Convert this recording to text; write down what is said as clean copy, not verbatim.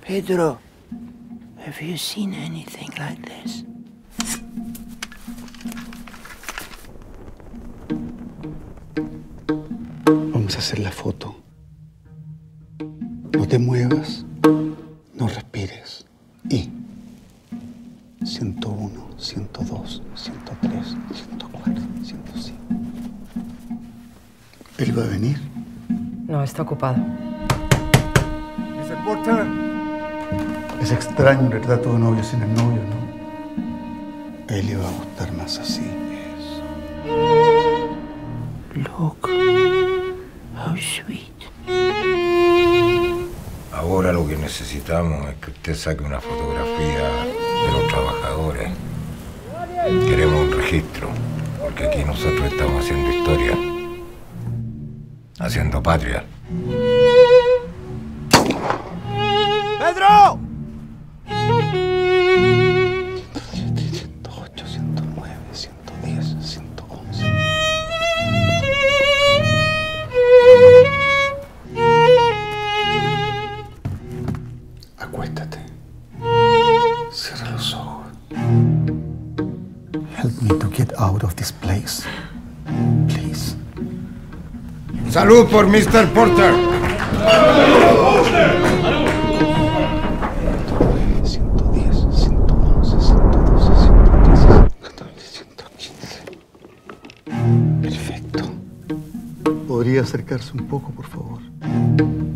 Pedro, have you seen anything like this? Vamos a hacer la foto. No te muevas, no respires. Y 101, 102, 103, 104, 105. ¿Él va a venir? No, está ocupado. Mr. Porter. Es extraño un retrato de novio sin el novio, ¿no? A él le va a gustar más así. Eso. Look, how sweet. Ahora lo que necesitamos es que usted saque una fotografía de los trabajadores. Queremos un registro, porque aquí nosotros estamos haciendo historia, haciendo patria. ¡Pedro! 107, 108, 109, 110, 111. Acuéstate. Cierra los ojos. Help me to get out of this place. Please. ¡Salud por Mr. Porter! 110, 111, 112, 113, 114, 115. Perfecto. ¿Podría acercarse un poco, por favor?